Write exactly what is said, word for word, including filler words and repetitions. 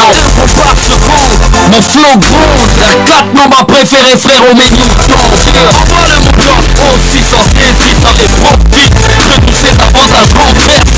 tempo par seconde. Mon flow gronde, la quatre non ma préférée frérot mes Newton. Envoie le moteur au six cent six, six cent les profits. De tous ces avantages grands frères.